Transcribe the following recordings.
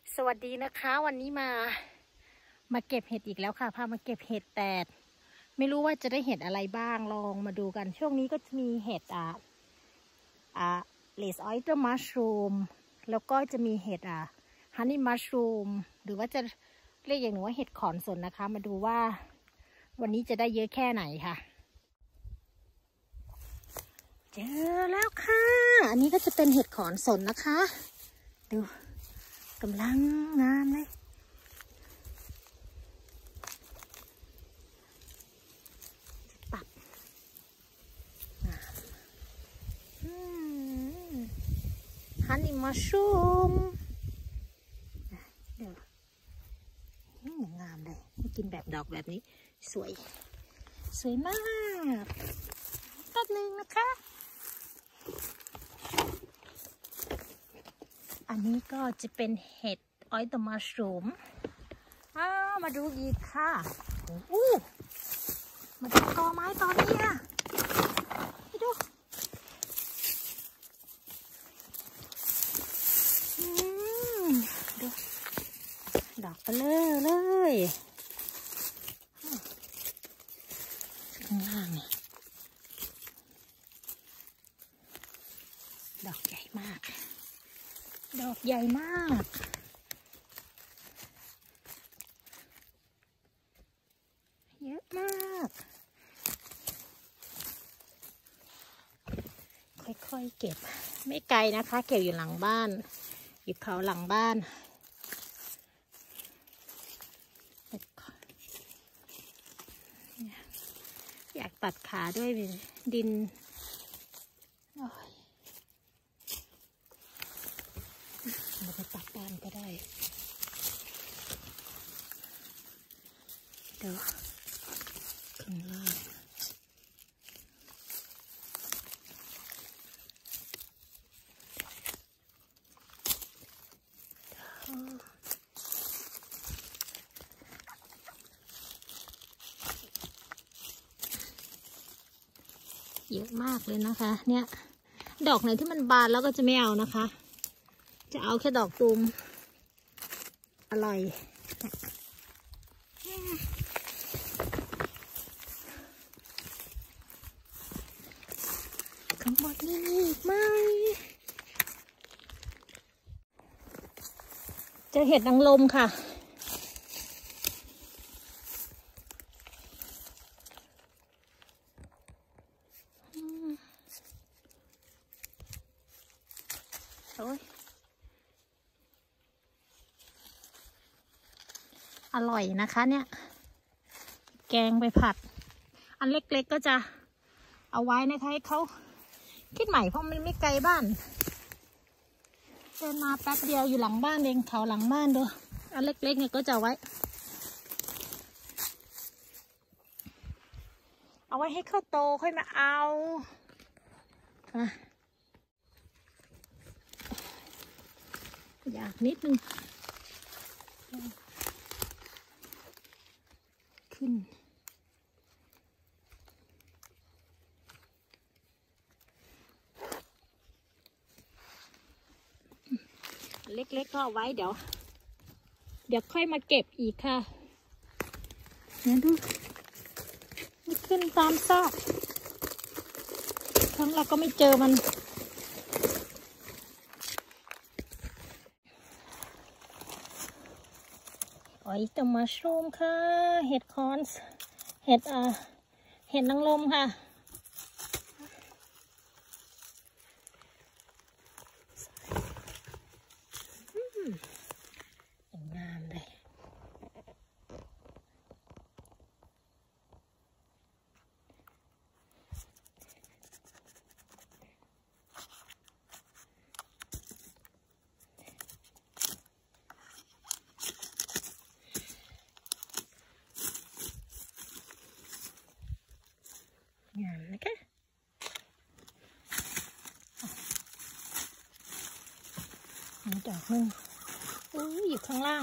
สวัสดีนะคะวันนี้มาเก็บเห็ดอีกแล้วค่ะพามาเก็บเห็ดแต่ไม่รู้ว่าจะได้เห็ดอะไรบ้างลองมาดูกันช่วงนี้ก็จะมีเห็ดเลสออยเตอร์มัชรูมแล้วก็จะมีเห็ดฮันนี่มัชรูมหรือว่าจะเรียกอย่างหนึ่งว่าเห็ดขอนสนนะคะมาดูว่าวันนี้จะได้เยอะแค่ไหนค่ะเจอแล้วค่ะอันนี้ก็จะเป็นเห็ดขอนสนนะคะดูกำลังงามเลยตัดฮันนี่มัชรูมเดี๋ยวงามเลยกินแบบดอกแบบนี้สวยมากแป๊บนึงนะคะอันนี้ก็จะเป็นเห็ดออยเตอร์มัชรูมมาดูอีกค่ะมาดูกอไม้ตอนนี้ไปดูดูดอกเบลอเลยข้างล่างเนี่ยดอกใหญ่มากดอกใหญ่มากเยอะมากค่อยๆเก็บไม่ไกลนะคะเก็บอยู่หลังบ้านอยู่เขาหลังบ้านอยากตัดขาด้วยดินเราไปตัดบ้านก็ได้เดี๋ยวข้างล่างเยอะมากเลยนะคะเนี่ยดอกไหนที่มันบานแล้วก็จะไม่เอานะคะจะเอาแค่ดอกตูมอร่อยข้างบนนี่อีกไหมเจอเห็ดนางรมค่ะอร่อยนะคะเนี่ยแกงไปผัดอันเล็กๆก็จะเอาไว้นะคะให้เขาคิดใหม่เพราะมันไม่ไกลบ้านเดินมาแป๊บเดียวอยู่หลังบ้านเองเขาหลังบ้านดูอันเล็กๆเนี่ยก็จะเอาไว้ให้เขาโตค่อยมาเอาอยากนิดนึงขึ้นเล็กๆก็เอาไว้เดี๋ยวค่อยมาเก็บอีกค่ะเนี่ยดูไม่ขึ้นตามซอกทั้งเราก็ไม่เจอมันออยเตอร์มัชรูมค่ะเห็ดคอนส์เห็ดนางรมค่ะงามเลยงามนะคะมีดอกนึงอยู่ข้างล่าง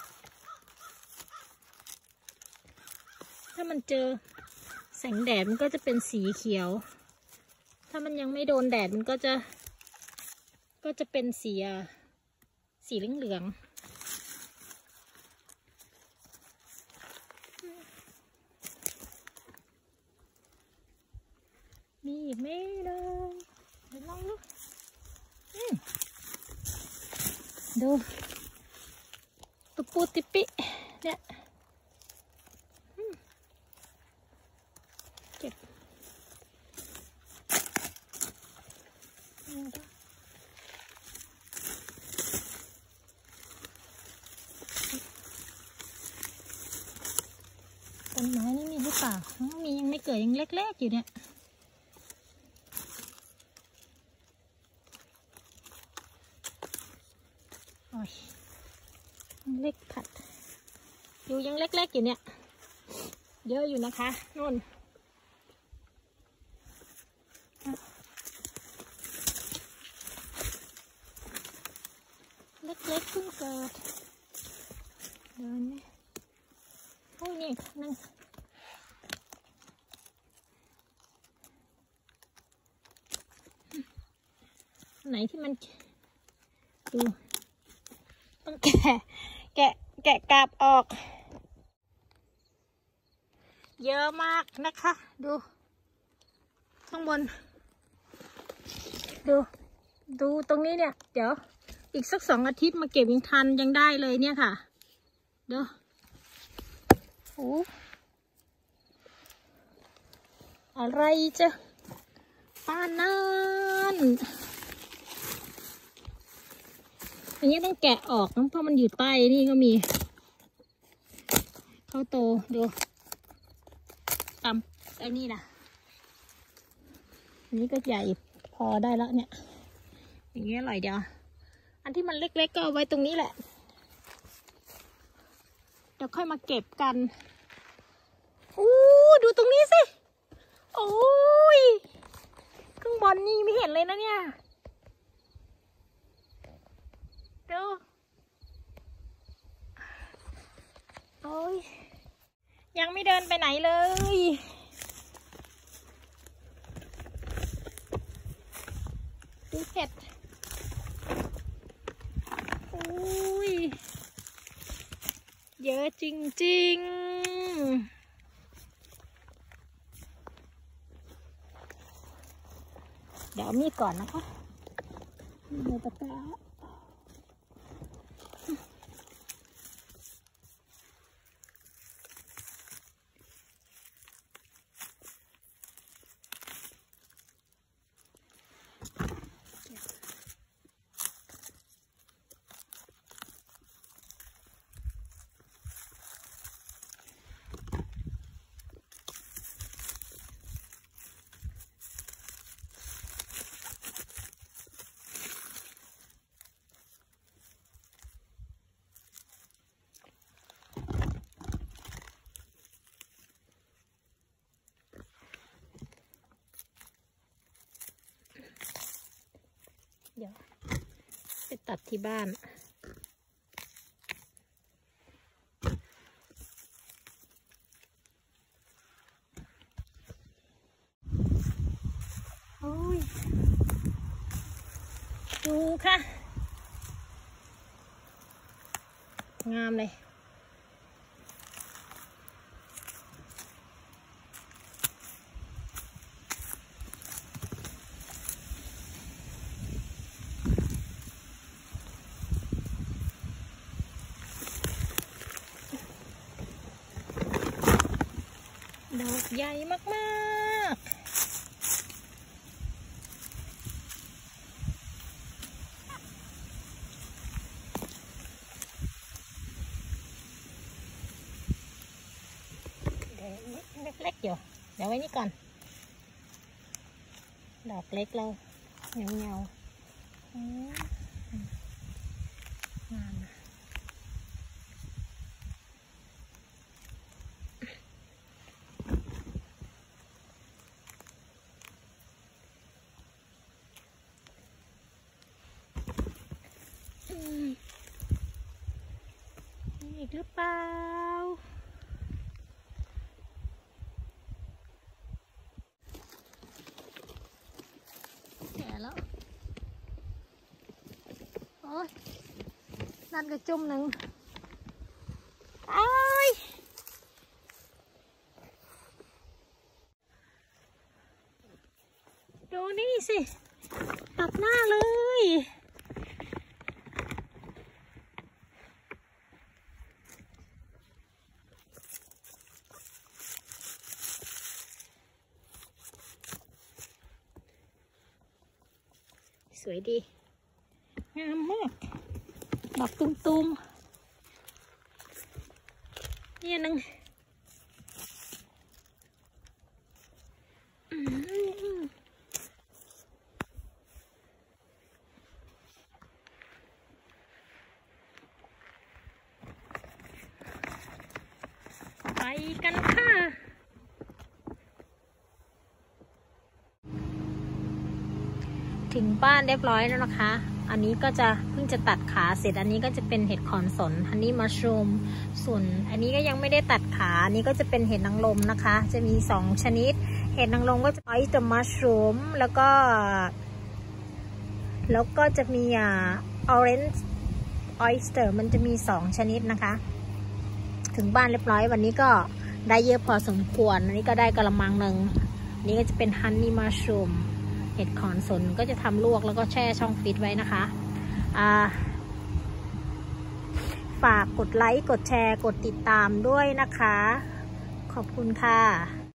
ถ้ามันเจอแสงแดดมันก็จะเป็นสีเขียวถ้ามันยังไม่โดนแดดมันก็จะเป็นสีเหลืองมีอีกไหมเลยเดี๋ยวลองดูดูตุปูติปิเนี่ยเก็บต้นไม้นี่มีหรือเปล่ามียังไม่เกิดยังเล็กๆอยู่เนี่ยเล็กผัดอยู่ยังเล็กๆอยู่เนี่ยเยอะอยู่นะคะนู่นเล็กๆเพิ่งเกิดเดินไหมโอ้ยนี่นั่งไหนที่มันดูต้องแกะกาบออกเยอะมากนะคะดูข้างบนดูตรงนี้เนี่ยเดี๋ยวอีกสัก2 อาทิตย์มาเก็บยังทันยังได้เลยเนี่ยค่ะเดี๋ยวโอ้อะไรจะป้านั่นอันนี้ต้องแกะออกนะเพราะมันอยู่ใต้นี่ก็มีเข้าโตดูตำไอ้นี่นะอันนี้ก็ใหญ่พอได้แล้วเนี่ยอย่างเงี้ยอร่อยเดียวอันที่มันเล็กๆ ก็เอาไว้ตรงนี้แหละเดี๋ยวค่อยมาเก็บกันอู้ดูตรงนี้สิโอ้ยข้างบนนี่ไม่เห็นเลยนะเนี่ยดูโอ้ยยังไม่เดินไปไหนเลยดูเห็ดโอ้ยเยอะจริงๆเดี๋ยวมีก่อนนะคะมีตะกร้าเดี๋ยวไปตัดที่บ้านโอ้ยดูค่ะงามเลยดอกใหญ่มากๆเล็กๆอยู่เดี๋ยวไว้นี่ก่อนดอกเล็กเราเงาๆงามอีกหรือเปล่าแก่แล้วโอ้ยนั่นก็จุ่มหนึ่งไอ้สวยดีงามมากดอกตุ้มๆเนี่ยนึงไปกันค่ะถึงบ้านเรียบร้อยแล้วนะคะอันนี้ก็จะเพิ่งจะตัดขาเสร็จอันนี้ก็จะเป็นเห็ดขอนสนฮันนี่มัชรูมส่วนอันนี้ก็ยังไม่ได้ตัดขาอันนี้ก็จะเป็นเห็ดนางรมนะคะจะมี2ชนิดเห็ดนางรมก็จะออยสเตอร์มัชรูมแล้วก็จะมีorange oyster มันจะมี2ชนิดนะคะถึงบ้านเรียบร้อยวันนี้ก็ได้เยอะพอสมควรอันนี้ก็ได้กระมังหนึ่งนี่ก็จะเป็นฮันนี่มัชรูมเห็ดขอนสนก็จะทำลวกแล้วก็แช่ช่องฟิตไว้นะคะฝากกดไลค์กดแชร์กดติดตามด้วยนะคะขอบคุณค่ะ